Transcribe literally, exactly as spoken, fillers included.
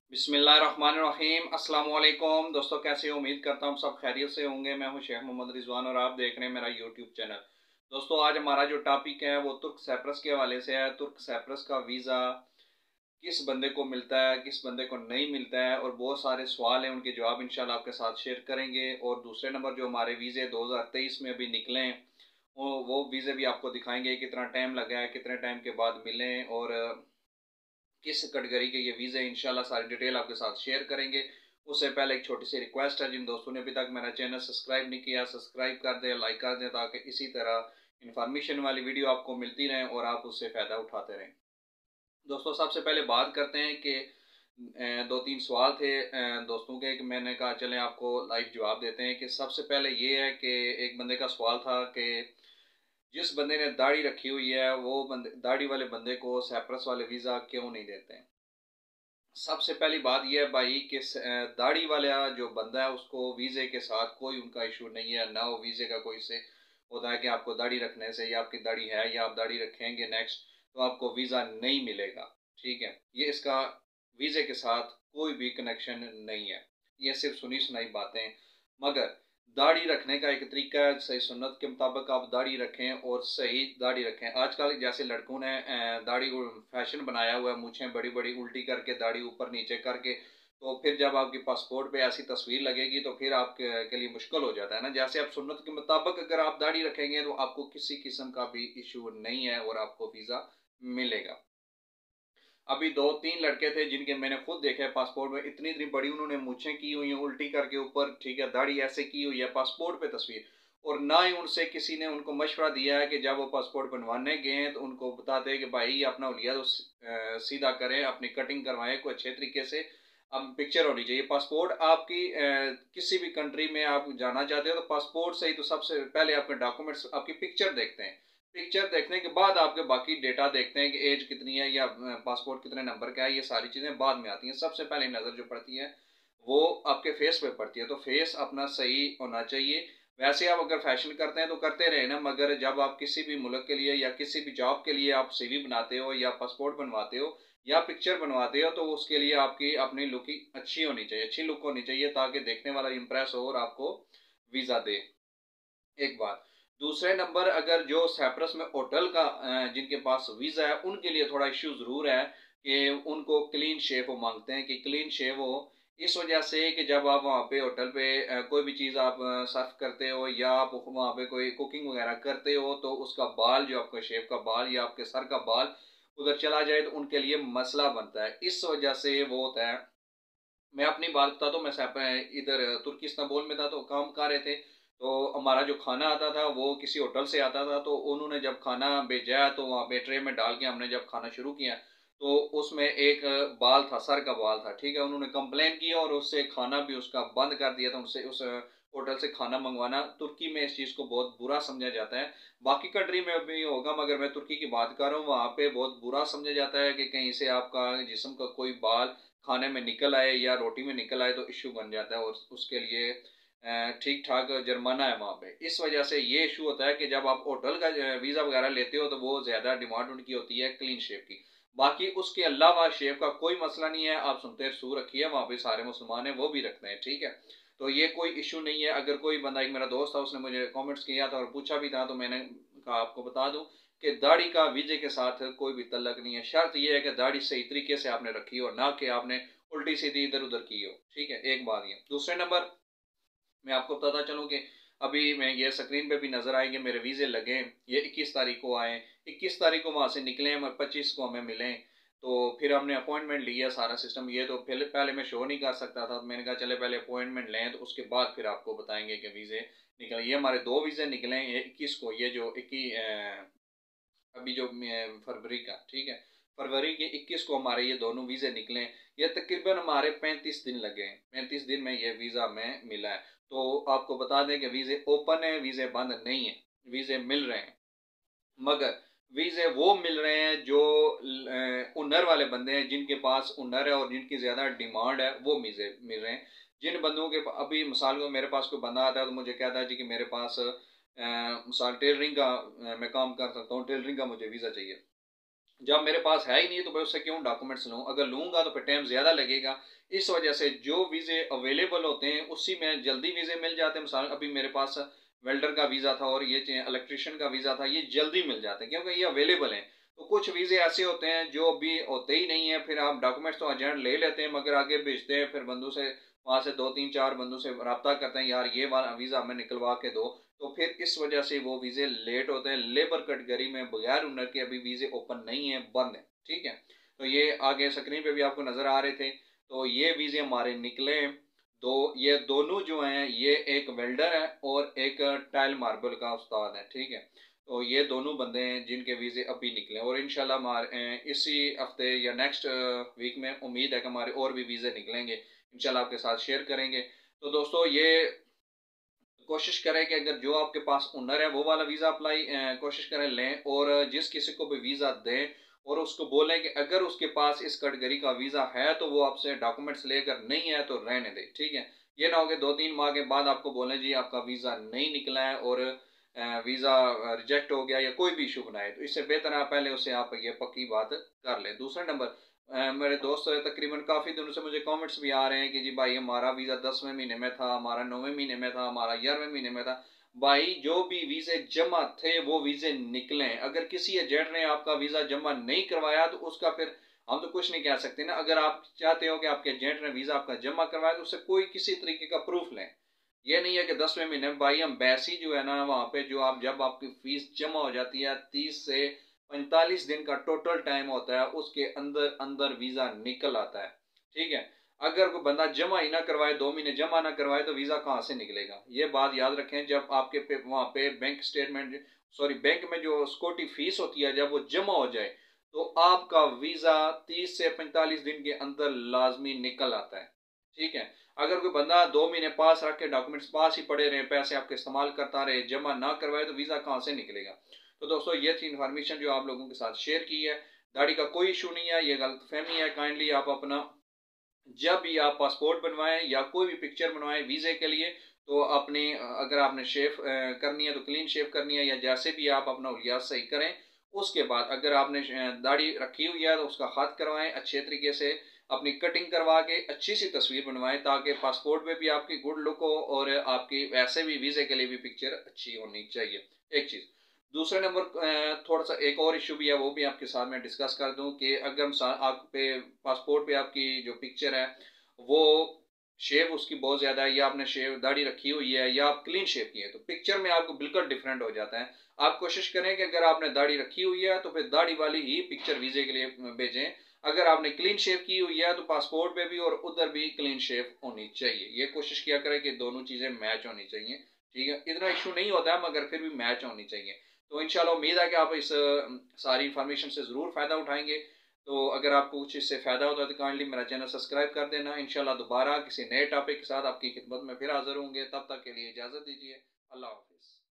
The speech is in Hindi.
बिस्मिल्लाहिर्रहमानिर्रहीम। अस्सलाम वालेकुम दोस्तों, कैसे हो? उम्मीद करता हूँ सब खैरियत से होंगे। मैं हूँ शेख मोहम्मद रिजवान और आप देख रहे हैं मेरा यूट्यूब चैनल। दोस्तों, आज हमारा जो टॉपिक है वो तुर्क साइप्रस के हवाले से है। तुर्क साइप्रस का वीज़ा किस बंदे को मिलता है, किस बंदे को नहीं मिलता है, और बहुत सारे सवाल हैं, उनके जवाब इंशाल्लाह आपके साथ शेयर करेंगे। और दूसरे नंबर, जो हमारे वीज़े दो हज़ार तेईस में अभी निकले हैं, वो वो वीज़े भी आपको दिखाएंगे, कितना टाइम लगा है, कितने टाइम के बाद मिले, और किस कैटेगरी के ये वीज़े, इंशाल्लाह सारी डिटेल आपके साथ शेयर करेंगे। उससे पहले एक छोटी सी रिक्वेस्ट है, जिन दोस्तों ने अभी तक मेरा चैनल सब्सक्राइब नहीं किया, सब्सक्राइब कर दें, लाइक कर दें, ताकि इसी तरह इन्फॉर्मेशन वाली वीडियो आपको मिलती रहें और आप उससे फ़ायदा उठाते रहें। दोस्तों, सबसे पहले बात करते हैं कि दो तीन सवाल थे दोस्तों के, कि मैंने कहा चलें आपको लाइव जवाब देते हैं। कि सबसे पहले ये है कि एक बंदे का सवाल था कि जिस बंदे ने दाढ़ी रखी हुई है, वो बंदे दाढ़ी वाले बंदे को साइप्रस वाले वीज़ा क्यों नहीं देते हैं। सबसे पहली बात यह है भाई कि दाढ़ी वाला जो बंदा है उसको वीज़े के साथ कोई उनका इशू नहीं है, ना वो वीज़े का कोई से होता है कि आपको दाढ़ी रखने से, या आपकी दाढ़ी है या आप दाढ़ी रखेंगे नेक्स्ट तो आपको वीज़ा नहीं मिलेगा। ठीक है, ये इसका वीज़े के साथ कोई भी कनेक्शन नहीं है, ये सिर्फ सुनी सुनाई बातें। मगर दाढ़ी रखने का एक तरीका है, सही सुन्नत के मुताबिक आप दाढ़ी रखें और सही दाढ़ी रखें। आजकल जैसे लड़कों ने दाढ़ी को फैशन बनाया हुआ है, मूछें बड़ी बड़ी उल्टी करके, दाढ़ी ऊपर नीचे करके, तो फिर जब आपके पासपोर्ट पे ऐसी तस्वीर लगेगी तो फिर आपके के लिए मुश्किल हो जाता है ना। जैसे आप सुन्नत के मुताबिक अगर आप दाढ़ी रखेंगे तो आपको किसी किस्म का भी इशू नहीं है और आपको वीज़ा मिलेगा। अभी दो तीन लड़के थे जिनके मैंने खुद देखे पासपोर्ट में, इतनी इतनी बड़ी उन्होंने मूछें की हुई हैं उल्टी करके ऊपर, ठीक है, दाढ़ी ऐसे की हुई है पासपोर्ट पे तस्वीर। और ना ही उनसे किसी ने उनको मशवरा दिया है कि जब वो पासपोर्ट बनवाने गए हैं तो उनको बताते हैं कि भाई अपना उलिया तो सीधा करें, अपनी कटिंग करवाएं कोई अच्छे तरीके से। अब पिक्चर होनी चाहिए पासपोर्ट आपकी, अ, किसी भी कंट्री में आप जाना चाहते हो तो पासपोर्ट से ही तो सबसे पहले आपके डॉक्यूमेंट्स, आपकी पिक्चर देखते हैं। पिक्चर देखने के बाद आपके बाकी डेटा देखते हैं कि एज कितनी है या पासपोर्ट कितने नंबर का है, ये सारी चीज़ें बाद में आती हैं। सबसे पहले नज़र जो पड़ती है वो आपके फेस पे पड़ती है, तो फेस अपना सही होना चाहिए। वैसे आप अगर फैशन करते हैं तो करते रहे ना, मगर जब आप किसी भी मुल्क के लिए या किसी भी जॉब के लिए आप सीवी बनाते हो या पासपोर्ट बनवाते हो या पिक्चर बनवाते हो, तो उसके लिए आपकी अपनी लुकिंग अच्छी होनी चाहिए, अच्छी लुक होनी चाहिए, ताकि देखने वाला इम्प्रेस हो और आपको वीज़ा दे। एक बात। दूसरे नंबर, अगर जो साइप्रस में होटल का अ, जिनके पास वीज़ा है उनके लिए थोड़ा इश्यू ज़रूर है कि उनको क्लीन शेव वो मांगते हैं, कि क्लीन शेव हो। इस वजह से कि जब आप वहाँ पे होटल पे अ, कोई भी चीज़ आप सर्व करते हो या आप वहाँ पे कोई कुकिंग वगैरह करते हो, तो उसका बाल, जो आपका शेव का बाल या आपके सर का बाल उधर चला जाए तो उनके लिए मसला बनता है। इस वजह से वो होता है। मैं अपनी बात बताता हूँ, मैं साइप इधर तुर्की इस्तांबुल में था तो काम कर रहे थे, तो हमारा जो खाना आता था वो किसी होटल से आता था। तो उन्होंने जब खाना भेजा तो वहाँ पे ट्रे में डाल के हमने जब खाना शुरू किया तो उसमें एक बाल था, सर का बाल था, ठीक है। उन्होंने कंप्लेन किया और उससे खाना भी उसका बंद कर दिया था। उनसे उस होटल से खाना मंगवाना, तुर्की में इस चीज़ को बहुत बुरा समझा जाता है। बाकी कंट्री में भी होगा, मगर मैं तुर्की की बात कर रहा हूँ, वहाँ पे बहुत बुरा समझा जाता है कि कहीं से आपका जिस्म का कोई बाल खाने में निकल आए या रोटी में निकल आए तो इशू बन जाता है, और उसके लिए ठीक ठाक जुर्माना है वहाँ पे। इस वजह से ये इशू होता है कि जब आप होटल का वीज़ा वगैरह लेते हो तो वो ज़्यादा डिमांड उनकी होती है क्लीन शेव की। बाकी उसके अलावा शेव का कोई मसला नहीं है, आप सुनते सू रखी है, वहाँ पे सारे मुसलमान हैं वो भी रखते हैं, ठीक है। तो ये कोई इशू नहीं है। अगर कोई बंदा, एक मेरा दोस्त था, उसने मुझे कमेंट्स किया था और पूछा भी था, तो मैंने कहा आपको बता दूं कि दाढ़ी का वीजे के साथ कोई भी तल्लक नहीं है। शर्त यह है कि दाढ़ी सही तरीके से आपने रखी हो, ना कि आपने उल्टी सीधी इधर उधर की हो, ठीक है। एक बात ये। दूसरे नंबर, मैं आपको बताता चलूँ कि अभी मैं ये स्क्रीन पे भी नज़र आएंगे मेरे वीज़े लगे, ये इक्कीस तारीख को आए, इक्कीस तारीख को वहाँ से निकले हम, पच्चीस को हमें मिले। तो फिर हमने अपॉइंटमेंट लिया, सारा सिस्टम। ये तो पहले पहले मैं शो नहीं कर सकता था, तो मैंने कहा चले पहले अपॉइंटमेंट लें, तो उसके बाद फिर आपको बताएंगे कि वीज़े निकले। ये हमारे दो वीज़े निकले हैं, इक्कीस को, ये जो इक्कीस अभी जो फरवरी का, ठीक है, फरवरी के इक्कीस को हमारे ये दोनों वीज़े निकले हैं। ये तकरीबन हमारे पैंतीस दिन लगे हैं, पैंतीस दिन में ये वीज़ा में मिला है। तो आपको बता दें कि वीज़े ओपन है, वीज़े बंद नहीं है, वीज़े मिल रहे हैं। मगर वीज़े वो मिल रहे हैं जो हुनर वाले बंदे हैं, जिनके पास हुनर है और जिनकी ज़्यादा डिमांड है, वो वीज़े मिल रहे हैं। जिन बंदों के अभी मिसाल को मेरे पास कोई बंदा आता है तो मुझे कहता है जी कि मेरे पास मिसाल टेलरिंग का मैं काम कर सकता हूँ, टेलरिंग का मुझे वीज़ा चाहिए। जब मेरे पास है ही नहीं तो मैं उससे क्यों डॉक्यूमेंट्स लूँ, अगर लूँगा तो फिर टाइम ज़्यादा लगेगा। इस वजह से जो वीज़े अवेलेबल होते हैं उसी में जल्दी वीज़े मिल जाते हैं। मिसाल अभी मेरे पास वेल्डर का वीज़ा था और ये इलेक्ट्रिशियन का वीज़ा था, ये जल्दी मिल जाते हैं क्योंकि ये अवेलेबल हैं। तो कुछ वीज़े ऐसे होते हैं जो अभी होते ही नहीं है, फिर आप डॉक्यूमेंट्स तो एजेंट ले लेते हैं मगर आगे भेजते हैं, फिर बंदों से वहाँ से दो तीन चार बंदों से रब्ता करते हैं, यार ये वाला वीज़ा हमें निकलवा के दो। तो फिर इस वजह से वो वीज़े लेट होते हैं। लेबर कैटेगरी में बगैर हुनर के अभी वीज़े ओपन नहीं है, बंद है। ठीक है, तो ये आगे स्क्रीन पे भी आपको नज़र आ रहे थे। तो ये वीज़े हमारे निकले दो, ये दोनों जो हैं ये एक वेल्डर है और एक टाइल मार्बल का उस्ताद है। ठीक है, तो ये दोनों बंदे हैं जिनके वीज़े अभी निकले और इंशाल्लाह हमारे इसी हफ्ते या नेक्स्ट वीक में उम्मीद है कि हमारे और भी वीज़े निकलेंगे, इंशाल्लाह आपके साथ शेयर करेंगे। तो दोस्तों ये कोशिश करें कि अगर जो आपके पास हुनर है वो वाला वीज़ा अप्लाई कोशिश करें लें, और जिस किसी को भी वीज़ा दें और उसको बोलें कि अगर उसके पास इस कैटेगरी का वीज़ा है तो वो आपसे डॉक्यूमेंट्स लेकर, नहीं है तो रहने दे। ठीक है, ये ना हो कि दो तीन माह के बाद आपको बोलें जी आपका वीज़ा नहीं निकला है और वीज़ा रिजेक्ट हो गया या कोई भी इशू बनाए। तो इससे बेहतर है पहले उसे आप ये पक्की बात कर लें। दूसरा नंबर, अ, मेरे दोस्त तकरीबन काफ़ी दिनों से मुझे कमेंट्स भी आ रहे हैं कि जी भाई हमारा वीज़ा दसवें महीने में था, हमारा नौवें महीने में था, हमारा ग्यारहवें महीने में था। भाई जो भी वीज़े जमा थे वो वीज़े निकलें। अगर किसी एजेंट ने आपका वीज़ा जमा नहीं करवाया तो उसका फिर हम तो कुछ नहीं कह सकते ना। अगर आप चाहते हो कि आपके एजेंट ने वीज़ा आपका जमा करवाया तो उससे कोई किसी तरीके का प्रूफ लें। ये नहीं है कि दसवें महीने में भाई हम बैसी जो है ना वहाँ पे जो आप जब आपकी फीस जमा हो जाती है तीस से पैंतालीस दिन का टोटल टाइम होता है, उसके अंदर अंदर वीज़ा निकल आता है। ठीक है, अगर कोई बंदा जमा ही ना करवाए, दो महीने जमा ना करवाए तो वीज़ा कहाँ से निकलेगा। ये बात याद रखें। जब आपके पे वहाँ पे बैंक स्टेटमेंट सॉरी बैंक में जो सिक्योरिटी फीस होती है जब वो जमा हो जाए तो आपका वीज़ा तीस से पैंतालीस दिन के अंदर लाजमी निकल आता है। ठीक है, अगर कोई बंदा दो महीने पास रख के डॉक्यूमेंट्स पास ही पड़े रहे, पैसे आपके इस्तेमाल करता रहे, जमा ना करवाए तो वीज़ा कहाँ से निकलेगा। तो दोस्तों ये थी इन्फॉर्मेशन जो आप लोगों के साथ शेयर की है। दाढ़ी का कोई इशू नहीं है, ये गलतफहमी है। काइंडली आप अपना जब भी आप पासपोर्ट बनवाएं या कोई भी पिक्चर बनवाएं वीज़े के लिए तो अपनी अगर आपने शेव करनी है तो क्लीन शेव करनी है या जैसे भी आप अपना लिहाज सही करें। उसके बाद अगर आपने दाढ़ी रखी हुई है तो उसका हाथ करवाएं अच्छे तरीके से, अपनी कटिंग करवा के अच्छी सी तस्वीर बनवाएं ताकि पासपोर्ट में भी आपकी गुड लुक हो और आपकी वैसे भी वीज़े के लिए भी पिक्चर अच्छी होनी चाहिए। एक चीज़। दूसरे नंबर थोड़ा सा एक और इशू भी है, वो भी आपके साथ में डिस्कस कर दूं कि अगर आप पे पासपोर्ट पे आपकी जो पिक्चर है वो शेव उसकी बहुत ज़्यादा है या आपने शेव दाढ़ी रखी हुई है या आप क्लीन शेव की है तो पिक्चर में आपको बिल्कुल डिफरेंट हो जाता है। आप कोशिश करें कि अगर आपने दाढ़ी रखी हुई है तो फिर दाढ़ी वाली ही पिक्चर वीज़े के लिए भेजें। अगर आपने क्लीन शेव की हुई है तो पासपोर्ट पे भी और उधर भी क्लीन शेव होनी चाहिए। ये कोशिश किया करें कि दोनों चीज़ें मैच होनी चाहिए। ठीक है, इतना इशू नहीं होता है मगर फिर भी मैच होनी चाहिए। तो इंशाल्लाह उम्मीद है कि आप इस सारी इन्फॉर्मेशन से ज़रूर फ़ायदा उठाएंगे। तो अगर आपको कुछ इससे फ़ायदा होता है तो काइंडली मेरा चैनल सब्सक्राइब कर देना। इंशाल्लाह दोबारा किसी नए टॉपिक के साथ आपकी खिदमत में फिर हाज़िर होंगे। तब तक के लिए इजाज़त दीजिए। अल्लाह हाफ़िज़।